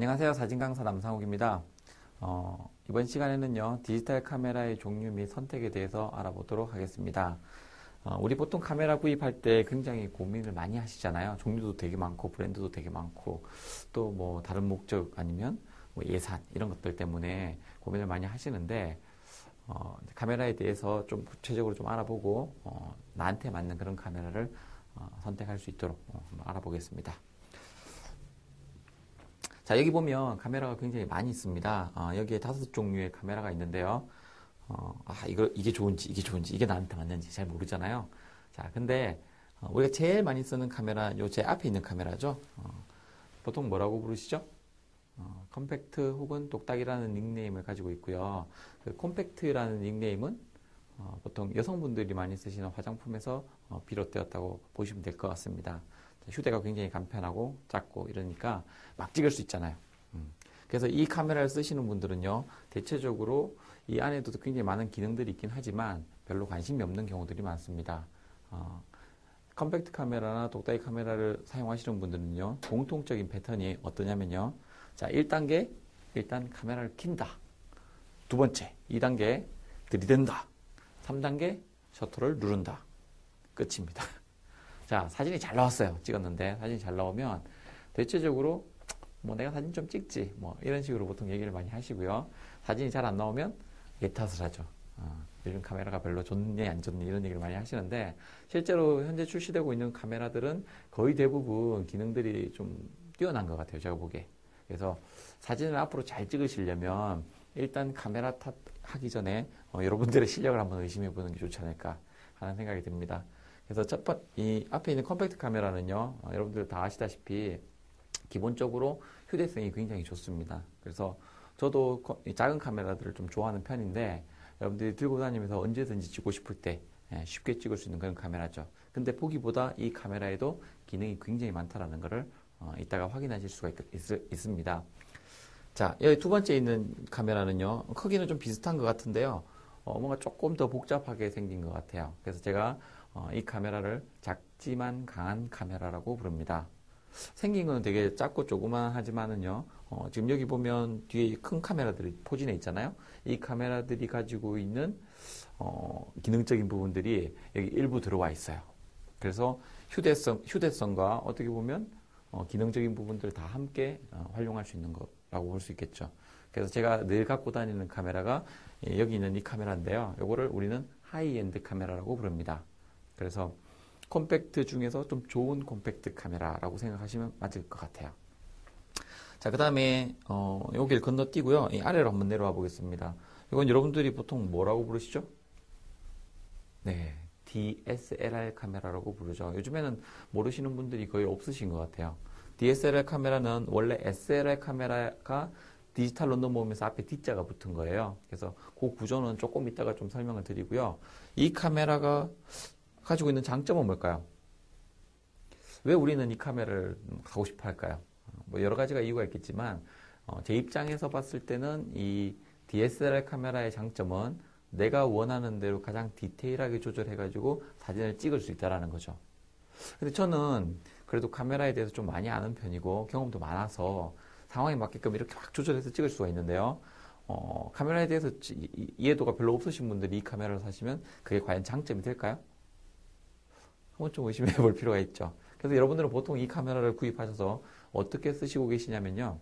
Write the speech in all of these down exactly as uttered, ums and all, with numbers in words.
안녕하세요. 사진강사 남상욱입니다. 어, 이번 시간에는요, 디지털 카메라의 종류 및 선택에 대해서 알아보도록 하겠습니다. 어, 우리 보통 카메라 구입할 때 굉장히 고민을 많이 하시잖아요. 종류도 되게 많고, 브랜드도 되게 많고, 또 뭐 다른 목적 아니면 뭐 예산, 이런 것들 때문에 고민을 많이 하시는데, 어, 카메라에 대해서 좀 구체적으로 좀 알아보고, 어, 나한테 맞는 그런 카메라를 어, 선택할 수 있도록 어, 한번 알아보겠습니다. 자, 여기 보면 카메라가 굉장히 많이 있습니다. 어, 여기에 다섯 종류의 카메라가 있는데요. 어, 아, 이거, 이게 좋은지, 이게 좋은지, 이게 나한테 맞는지 잘 모르잖아요. 자, 근데, 어, 우리가 제일 많이 쓰는 카메라, 요 제 앞에 있는 카메라죠. 어, 보통 뭐라고 부르시죠? 어, 컴팩트 혹은 똑딱이라는 닉네임을 가지고 있고요. 그 컴팩트라는 닉네임은 어, 보통 여성분들이 많이 쓰시는 화장품에서 어, 비롯되었다고 보시면 될 것 같습니다. 휴대가 굉장히 간편하고 작고 이러니까 막 찍을 수 있잖아요. 음. 그래서 이 카메라를 쓰시는 분들은요, 대체적으로 이 안에도 굉장히 많은 기능들이 있긴 하지만 별로 관심이 없는 경우들이 많습니다. 어, 컴팩트 카메라나 똑딱이 카메라를 사용하시는 분들은요, 공통적인 패턴이 어떠냐면요. 자, 일 단계, 일단 카메라를 킨다. 두 번째, 이 단계, 들이댄다. 삼 단계, 셔터를 누른다. 끝입니다. 자, 사진이 잘 나왔어요. 찍었는데 사진이 잘 나오면 대체적으로 뭐 내가 사진 좀 찍지 뭐 이런 식으로 보통 얘기를 많이 하시고요. 사진이 잘 안 나오면 얘 탓을 하죠. 어, 요즘 카메라가 별로 좋니 안 좋니 이런 얘기를 많이 하시는데 실제로 현재 출시되고 있는 카메라들은 거의 대부분 기능들이 좀 뛰어난 것 같아요. 제가 보기에. 그래서 사진을 앞으로 잘 찍으시려면 일단 카메라 탓 하기 전에 어, 여러분들의 실력을 한번 의심해 보는 게 좋지 않을까 하는 생각이 듭니다. 그래서 첫 번, 이 앞에 있는 컴팩트 카메라는요, 어, 여러분들 다 아시다시피 기본적으로 휴대성이 굉장히 좋습니다. 그래서 저도 거, 작은 카메라들을 좀 좋아하는 편인데 여러분들이 들고 다니면서 언제든지 찍고 싶을 때 예, 쉽게 찍을 수 있는 그런 카메라죠. 근데 보기보다 이 카메라에도 기능이 굉장히 많다라는 것을 어, 이따가 확인하실 수가 있, 있, 있습니다. 자, 여기 두 번째 있는 카메라는요, 크기는 좀 비슷한 것 같은데요, 어, 뭔가 조금 더 복잡하게 생긴 것 같아요. 그래서 제가 어, 이 카메라를 작지만 강한 카메라라고 부릅니다. 생긴 건 되게 작고 조그만하지만은요, 어, 지금 여기 보면 뒤에 큰 카메라들이 포진해 있잖아요. 이 카메라들이 가지고 있는 어, 기능적인 부분들이 여기 일부 들어와 있어요. 그래서 휴대성, 휴대성과 어떻게 보면 어, 기능적인 부분들을 다 함께 어, 활용할 수 있는 거라고 볼 수 있겠죠. 그래서 제가 늘 갖고 다니는 카메라가 예, 여기 있는 이 카메라인데요. 이거를 우리는 하이엔드 카메라라고 부릅니다. 그래서 컴팩트 중에서 좀 좋은 컴팩트 카메라라고 생각하시면 맞을 것 같아요. 자, 그 다음에 어, 여기를 건너뛰고요. 이 아래로 한번 내려와 보겠습니다. 이건 여러분들이 보통 뭐라고 부르시죠? 네, 디에스엘알 카메라라고 부르죠. 요즘에는 모르시는 분들이 거의 없으신 것 같아요. 디에스엘알 카메라는 원래 에스엘알 카메라가 디지털로 넘어오면서 앞에 D자가 붙은 거예요. 그래서 그 구조는 조금 이따가 좀 설명을 드리고요. 이 카메라가 가지고 있는 장점은 뭘까요? 왜 우리는 이 카메라를 가고 싶어 할까요? 뭐 여러 가지가 이유가 있겠지만 어, 제 입장에서 봤을 때는 이 디에스엘알 카메라의 장점은 내가 원하는 대로 가장 디테일하게 조절해가지고 사진을 찍을 수 있다는 거죠. 근데 저는 그래도 카메라에 대해서 좀 많이 아는 편이고 경험도 많아서 상황에 맞게끔 이렇게 확 조절해서 찍을 수가 있는데요. 어, 카메라에 대해서 이해도가 별로 없으신 분들이 이 카메라를 사시면 그게 과연 장점이 될까요? 한번 좀 의심해 볼 필요가 있죠. 그래서 여러분들은 보통 이 카메라를 구입하셔서 어떻게 쓰시고 계시냐면요.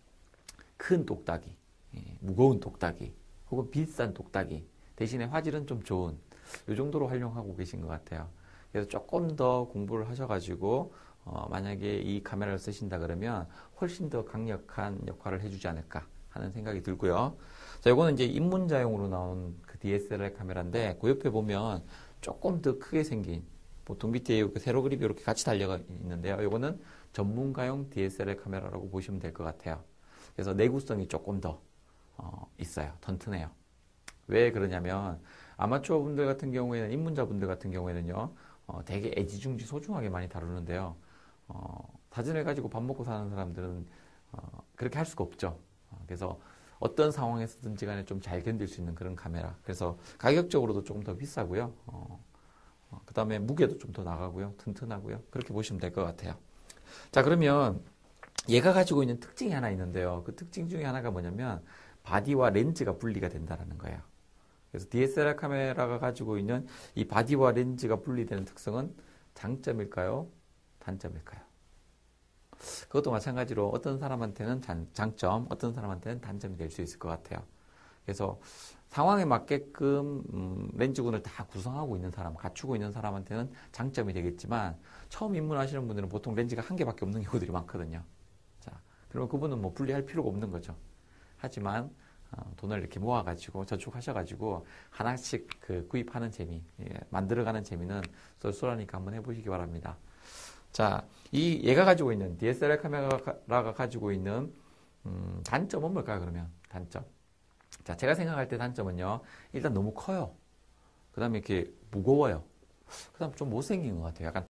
큰 똑딱이, 무거운 똑딱이, 혹은 비싼 똑딱이, 대신에 화질은 좀 좋은, 이 정도로 활용하고 계신 것 같아요. 그래서 조금 더 공부를 하셔가지고, 어, 만약에 이 카메라를 쓰신다 그러면 훨씬 더 강력한 역할을 해주지 않을까 하는 생각이 들고요. 자, 이거는 이제 입문자용으로 나온 그 디에스엘알 카메라인데, 그 옆에 보면 조금 더 크게 생긴, 보통 밑에 이렇게 세로 그립이 이렇게 같이 달려 있는데요. 이거는 전문가용 디에스엘알 카메라라고 보시면 될 것 같아요. 그래서 내구성이 조금 더 어, 있어요. 튼튼해요. 왜 그러냐면 아마추어 분들 같은 경우에는, 입문자 분들 같은 경우에는요, 어, 되게 애지중지 소중하게 많이 다루는데요. 어, 사진을 가지고 밥 먹고 사는 사람들은 어, 그렇게 할 수가 없죠. 어, 그래서 어떤 상황에서든지 간에 좀 잘 견딜 수 있는 그런 카메라. 그래서 가격적으로도 조금 더 비싸고요. 어, 어, 그 다음에 무게도 좀 더 나가고요. 튼튼하고요. 그렇게 보시면 될 것 같아요. 자, 그러면 얘가 가지고 있는 특징이 하나 있는데요. 그 특징 중에 하나가 뭐냐면 바디와 렌즈가 분리가 된다는 거예요. 그래서 디에스엘알 카메라가 가지고 있는 이 바디와 렌즈가 분리되는 특성은 장점일까요? 단점일까요? 그것도 마찬가지로 어떤 사람한테는 장점, 어떤 사람한테는 단점이 될 수 있을 것 같아요. 그래서 상황에 맞게끔 음, 렌즈군을 다 구성하고 있는 사람, 갖추고 있는 사람한테는 장점이 되겠지만 처음 입문하시는 분들은 보통 렌즈가 한 개밖에 없는 경우들이 많거든요. 자, 그러면 그분은 뭐 분리할 필요가 없는 거죠. 하지만 어, 돈을 이렇게 모아가지고 저축하셔가지고 하나씩 그 구입하는 재미, 예, 만들어가는 재미는 쏠쏠하니까 한번 해보시기 바랍니다. 자, 이 얘가 가지고 있는 디에스엘알 카메라가 가지고 있는 음, 단점은 뭘까요? 그러면 단점. 자, 제가 생각할 때 단점은요. 일단 너무 커요. 그 다음에 이렇게 무거워요. 그 다음 좀 못생긴 것 같아요. 약간